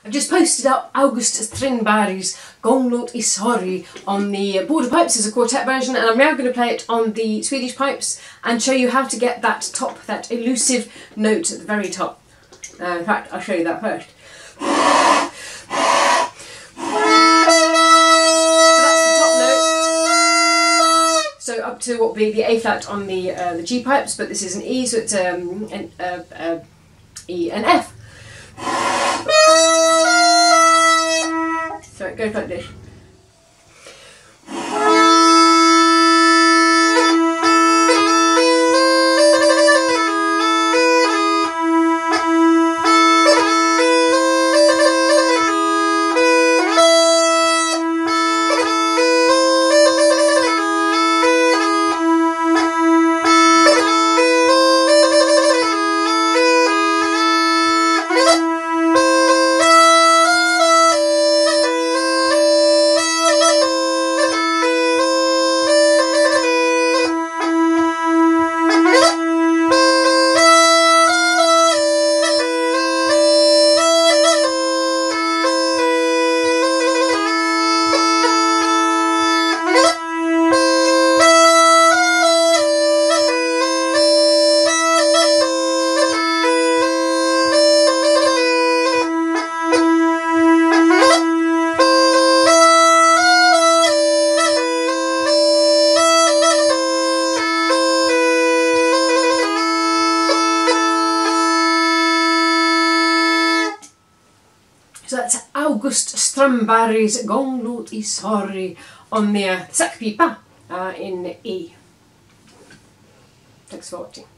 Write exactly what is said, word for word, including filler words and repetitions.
I've just posted up August Strindberg's Gånglåt i Sorg on the border pipes as a quartet version, and I'm now going to play it on the Swedish pipes and show you how to get that top, that elusive note at the very top. Uh, in fact, I'll show you that first. So that's the top note. So up to what would be the A flat on the uh, the G pipes, but this is an E, so it's um, an uh, uh, E and F. So it goes like this. So that's August Strindberg's Gånglåt i Sorg on the uh, Säckpipa uh, in E. Thanks for watching.